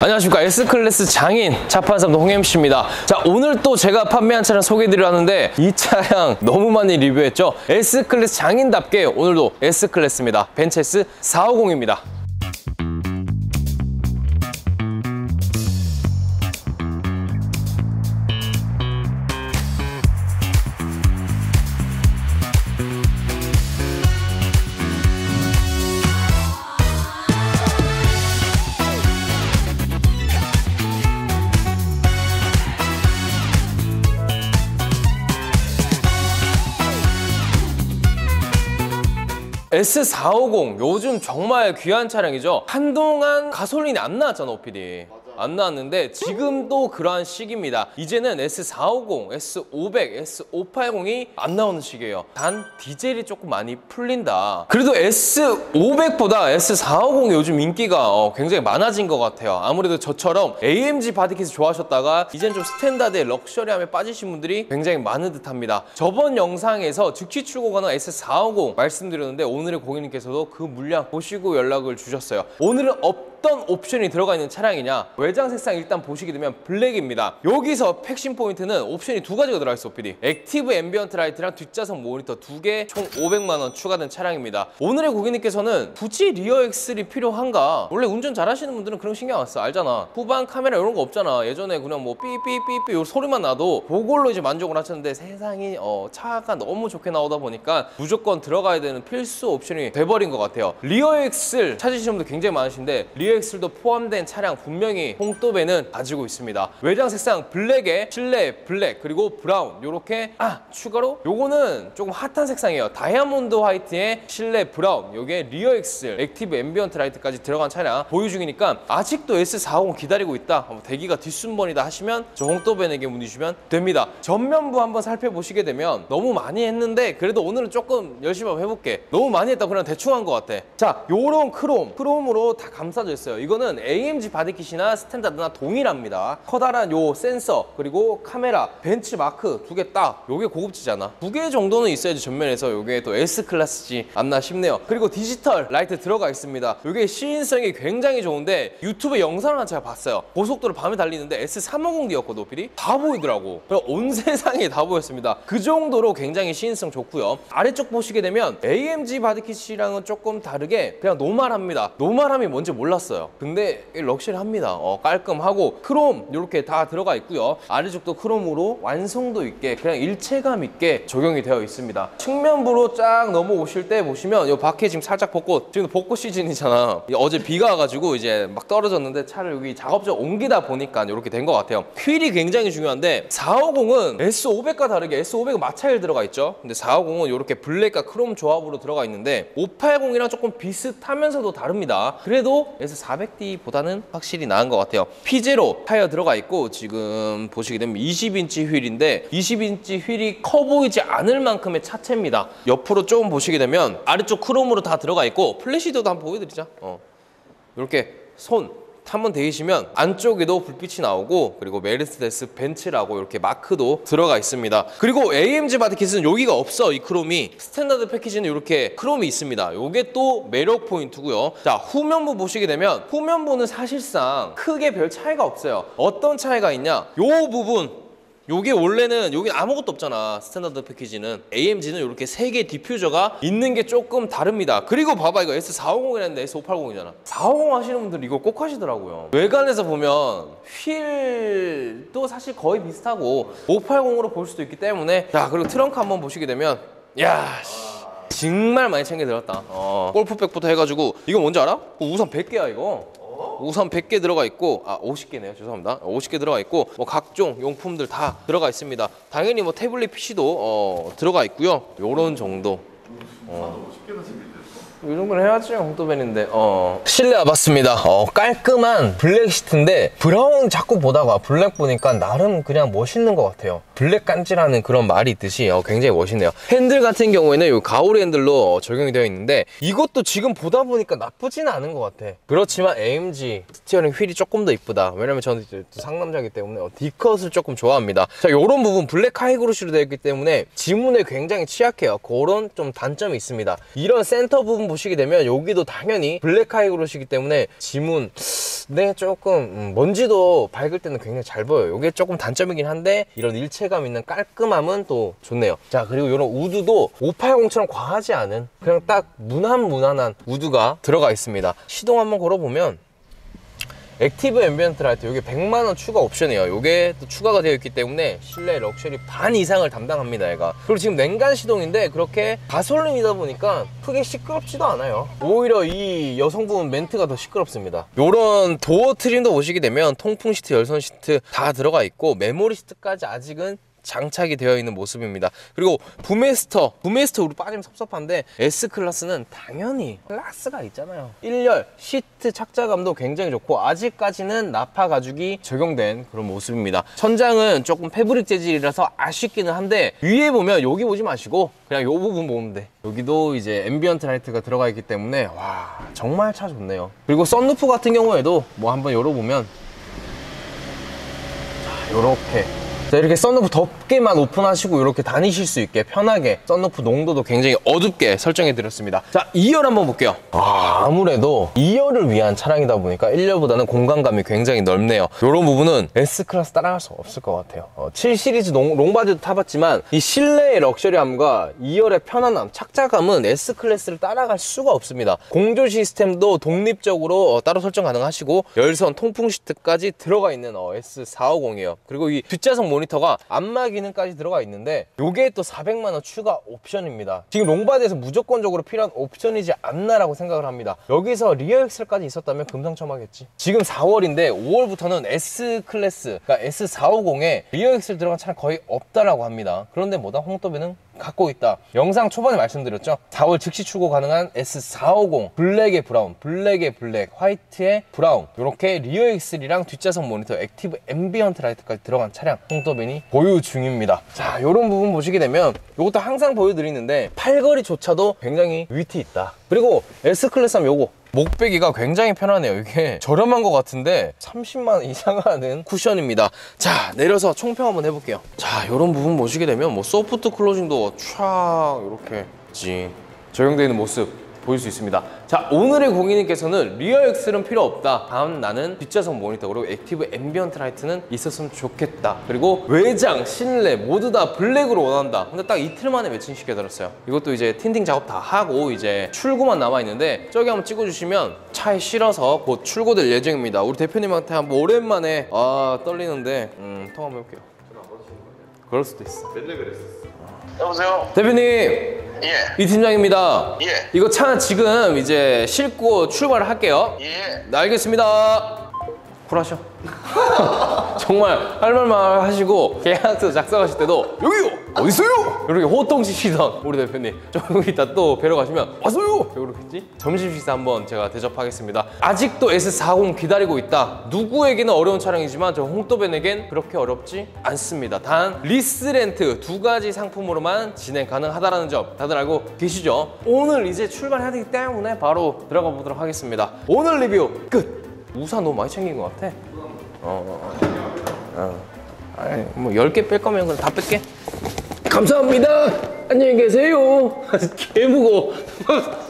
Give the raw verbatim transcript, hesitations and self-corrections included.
안녕하십니까, S클래스 장인 차판삼도 홍엠씨입니다. 자, 오늘 또 제가 판매한 차량 소개해드려 하는데 이 차량 너무 많이 리뷰했죠. S클래스 장인답게 오늘도 S클래스입니다. 벤츠 에스 사오공입니다. 에스 사오공 요즘 정말 귀한 차량이죠. 한동안 가솔린이 안 나왔잖아, 오피디. 안 나왔는데 지금도 그러한 시기입니다. 이제는 에스 사오공, 에스 오백, 에스 오팔공이 안 나오는 시기예요. 단 디젤이 조금 많이 풀린다. 그래도 에스 오백보다 에스 사오공이 요즘 인기가 어, 굉장히 많아진 것 같아요. 아무래도 저처럼 에이엠지 바디킷을 좋아하셨다가 이젠 좀 스탠다드의 럭셔리함에 빠지신 분들이 굉장히 많은 듯합니다. 저번 영상에서 즉시 출고 가능 에스 사오공 말씀드렸는데 오늘의 고객님께서도 그 물량 보시고 연락을 주셨어요. 오늘은 어떤 옵션이 들어가 있는 차량이냐, 외장 색상 일단 보시게 되면 블랙입니다. 여기서 핵심 포인트는 옵션이 두 가지가 들어가 있어, 오피디. 액티브 앰비언트 라이트랑 뒷좌석 모니터 두 개, 총 오백만 원 추가된 차량입니다. 오늘의 고객님께서는 굳이 리어 엑셀이 필요한가? 원래 운전 잘하시는 분들은 그런 거 신경 안 써, 알잖아. 후방 카메라 이런 거 없잖아. 예전에 그냥 뭐 삐삐삐삐 요 소리만 나도 그걸로 이제 만족을 하셨는데 세상이 어, 차가 너무 좋게 나오다 보니까 무조건 들어가야 되는 필수 옵션이 돼버린 것 같아요. 리어 엑셀 찾으시는 분들 굉장히 많으신데 리어 엑셀도 포함된 차량 분명히 홍도배는 가지고 있습니다. 외장 색상 블랙에 실내 블랙 그리고 브라운 요렇게 아 추가로 요거는 조금 핫한 색상이에요. 다이아몬드 화이트에 실내 브라운, 요게 리어 엑셀 액티브 앰비언트 라이트까지 들어간 차량 보유 중이니까 아직도 에스 사오공 기다리고 있다, 대기가 뒷순번이다 하시면 저 홍도배에게 문의 주시면 됩니다. 전면부 한번 살펴보시게 되면 너무 많이 했는데 그래도 오늘은 조금 열심히 한번 해볼게. 너무 많이 했다 그냥 대충 한 것 같아. 자, 요런 크롬 크롬으로 다 감싸져 있어요. 이거는 에이엠지 바디킷이나 스탠다드나 동일합니다. 커다란 요 센서 그리고 카메라, 벤츠 마크 두 개 딱, 요게 고급지잖아. 두 개 정도는 있어야지 전면에서 요게 또 S클래스지 않나 싶네요. 그리고 디지털 라이트 들어가 있습니다. 요게 시인성이 굉장히 좋은데 유튜브 영상을 제가 봤어요. 고속도로 밤에 달리는데 에스 삼오공 디였거든, 오피디. 다 보이더라고. 온 세상에 다 보였습니다. 그 정도로 굉장히 시인성 좋고요. 아래쪽 보시게 되면 에이엠지 바디킷이랑은 조금 다르게 그냥 노멀합니다. 노멀함이 뭔지 몰랐어요. 근데 럭셔리합니다. 어, 깔끔하고 크롬 이렇게 다 들어가 있고요. 아래쪽도 크롬으로 완성도 있게 그냥 일체감 있게 적용이 되어 있습니다. 측면부로 쫙 넘어오실 때 보시면 이 밖에 지금 살짝 벚꽃, 지금 벚꽃 시즌이잖아. 어제 비가 와가지고 이제 막 떨어졌는데 차를 여기 작업장 옮기다 보니까 이렇게 된 것 같아요. 휠이 굉장히 중요한데 사오공은 에스 오백과 다르게 에스 오백은 마차일 들어가 있죠. 근데 사오공은 이렇게 블랙과 크롬 조합으로 들어가 있는데 오팔공이랑 조금 비슷하면서도 다릅니다. 그래도 에스 사백 디보다는 확실히 나은 것 같아요. 피제로 타이어 들어가 있고 지금 보시게 되면 이십 인치 휠인데 이십 인치 휠이 커 보이지 않을 만큼의 차체입니다. 옆으로 조금 보시게 되면 아래쪽 크롬으로 다 들어가 있고 플래시도도 한번 보여드리자. 어. 이렇게 손 한번 대시면 안쪽에도 불빛이 나오고 그리고 메르세데스 벤츠라고 이렇게 마크도 들어가 있습니다. 그리고 에이엠지 바디킷은 여기가 없어. 이 크롬이 스탠다드 패키지는 이렇게 크롬이 있습니다. 이게 또 매력 포인트고요. 자, 후면부 보시게 되면 후면부는 사실상 크게 별 차이가 없어요. 어떤 차이가 있냐, 요 부분 요게 원래는 여기 아무것도 없잖아. 스탠다드 패키지는. 에이엠지는 이렇게 세 개의 디퓨저가 있는 게 조금 다릅니다. 그리고 봐봐, 이거 에스 사오공이랬는데 에스 오팔공이잖아 사오공 하시는 분들 이거 꼭 하시더라고요. 외관에서 보면 휠도 사실 거의 비슷하고 오팔공으로 볼 수도 있기 때문에. 자, 그리고 트렁크 한번 보시게 되면 야 정말 많이 챙겨 들었다. 어. 골프백부터 해가지고 이거 뭔지 알아? 우산 백 개야 이거. 우산 백 개 들어가 있고, 아 오십 개네요. 죄송합니다. 오십 개 들어가 있고 뭐 각종 용품들 다 들어가 있습니다. 당연히 뭐 태블릿 피시도 어, 들어가 있고요. 요런 정도. 어. 이 정도는 해야지, 홍도벤인데. 어. 실내 와봤습니다. 어, 깔끔한 블랙 시트인데 브라운 자꾸 보다가 블랙 보니까 나름 그냥 멋있는 것 같아요. 블랙 깐지라는 그런 말이 있듯이 어, 굉장히 멋있네요. 핸들 같은 경우에는 이 가오리 핸들로 어, 적용이 되어 있는데 이것도 지금 보다 보니까 나쁘진 않은 것 같아. 그렇지만 에이엠지 스티어링 휠이 조금 더 이쁘다. 왜냐면 저는 이제 상남자이기 때문에 어, D컷을 조금 좋아합니다. 자, 요런 부분 블랙 하이그로시로 되어 있기 때문에 지문에 굉장히 취약해요. 그런 좀 단점이 있습니다. 이런 센터 부분 부분 보시게 되면 여기도 당연히 블랙 하이그로시기 때문에 지문 네 조금 음, 먼지도 밝을 때는 굉장히 잘 보여요. 이게 조금 단점이긴 한데 이런 일체감 있는 깔끔함은 또 좋네요. 자, 그리고 이런 우드도 오백팔십처럼 과하지 않은 그냥 딱 무난무난한 우드가 들어가 있습니다. 시동 한번 걸어보면 액티브 앰비언트 라이트, 이게 백만 원 추가 옵션이에요. 이게 또 추가가 되어 있기 때문에 실내 럭셔리 반 이상을 담당합니다, 얘가. 그리고 지금 냉간 시동인데 그렇게 가솔린이다 보니까 크게 시끄럽지도 않아요. 오히려 이 여성분 멘트가 더 시끄럽습니다. 이런 도어 트림도 보시게 되면 통풍 시트, 열선 시트 다 들어가 있고 메모리 시트까지 아직은 장착이 되어 있는 모습입니다. 그리고 부메스터, 부메스터 우리 빠지면 섭섭한데 S클래스는 당연히 클래스가 있잖아요. 일 열, 시트 착자감도 굉장히 좋고 아직까지는 나파 가죽이 적용된 그런 모습입니다. 천장은 조금 패브릭 재질이라서 아쉽기는 한데 위에 보면 여기 보지 마시고 그냥 이 부분 보면 돼. 여기도 이제 앰비언트 라이트가 들어가 있기 때문에 와, 정말 차 좋네요. 그리고 썬루프 같은 경우에도 뭐 한번 열어보면 자, 요렇게 자, 이렇게 썬루프 덮개만 오픈하시고 이렇게 다니실 수 있게 편하게 썬루프 농도도 굉장히 어둡게 설정해 드렸습니다. 자, 이 열 한번 볼게요. 아, 아무래도 이 열을 위한 차량이다 보니까 일 열보다는 공간감이 굉장히 넓네요. 이런 부분은 S클래스 따라갈 수 없을 것 같아요. 어, 칠 시리즈 롱, 롱바디도 타봤지만 이 실내의 럭셔리함과 이 열의 편안함, 착자감은 S클래스를 따라갈 수가 없습니다. 공조 시스템도 독립적으로 어, 따로 설정 가능하시고 열선, 통풍 시트까지 들어가 있는 어, 에스 사백오십이에요. 그리고 이 뒷좌석 모니터가 안마 기능까지 들어가 있는데 요게 또 사백만 원 추가 옵션입니다. 지금 롱바디에서 무조건적으로 필요한 옵션이지 않나라고 생각을 합니다. 여기서 리어 엑셀까지 있었다면 금상첨화겠지. 지금 사월인데 오월부터는 S클래스, 그러니까 에스 사백오십에 리어 엑셀 들어간 차량 거의 없다라고 합니다. 그런데 뭐다? 홍도배는 갖고 있다. 영상 초반에 말씀드렸죠. 사월 즉시 출고 가능한 에스 사백오십 블랙의 브라운, 블랙의 블랙, 화이트의 브라운, 이렇게 리어 엑셀이랑 뒷좌석 모니터, 액티브 앰비언트 라이트까지 들어간 차량 홍도벤이 보유 중입니다. 자, 이런 부분 보시게 되면 이것도 항상 보여드리는데 팔걸이조차도 굉장히 위트 있다. 그리고 S클래스 하면 요거 목베기가 굉장히 편하네요. 이게 저렴한 것 같은데 삼십만 원 이상 하는 쿠션입니다. 자, 내려서 총평 한번 해볼게요. 자, 이런 부분 보시게 되면 뭐 소프트 클로징도 촥 이렇게 적용되어 있는 모습 보일 수 있습니다. 자, 오늘의 고객님께서는 리어 엑셀은 필요 없다. 다음 나는 뒷좌석 모니터 그리고 액티브 앰비언트 라이트는 있었으면 좋겠다. 그리고 외장, 실내 모두 다 블랙으로 원한다. 근데 딱 이틀 만에 매칭시켜드렸어요. 이것도 이제 틴팅 작업 다 하고 이제 출고만 남아있는데 저기 한번 찍어주시면 차에 실어서 곧 출고될 예정입니다. 우리 대표님한테 한번 오랜만에 아 떨리는데 음, 통화 한번 해볼게요. 그럴 수도 있어. 맨날 그랬었어. 여보세요? 대표님! 예. 이 팀장입니다. 예. 이거 차 지금 이제 싣고 출발을 할게요. 예. 네, 알겠습니다. 쿨하셔. 정말 할 말만 하시고 계약서 작성하실 때도 여기요! 어딨어요? 이렇게 호통치시던 우리 대표님 조금 이따 또 뵈러 가시면 왔어요! 이렇겠지? 점심 식사 한번 제가 대접하겠습니다. 아직도 에스 사백 기다리고 있다. 누구에게는 어려운 차량이지만 저 홍도벤에겐 그렇게 어렵지 않습니다. 단 리스렌트 두 가지 상품으로만 진행 가능하다는 점 다들 알고 계시죠? 오늘 이제 출발해야 되기 때문에 바로 들어가 보도록 하겠습니다. 오늘 리뷰 끝! 우산 너무 많이 챙긴 것 같아. 어, 어, 어. 아니, 뭐 열 개 뺄 거면 그냥 다 뺄게. 감사합니다. 안녕히 계세요. 개 무거워.